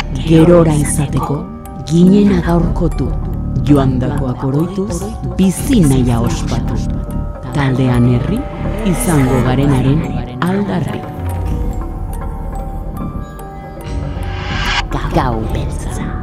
gerora izateko, ginena gaurkotu, joandakoak oroituz, bizi nahia ospatu. Taldean herri, izango garenaren aldarri. Gau beltza.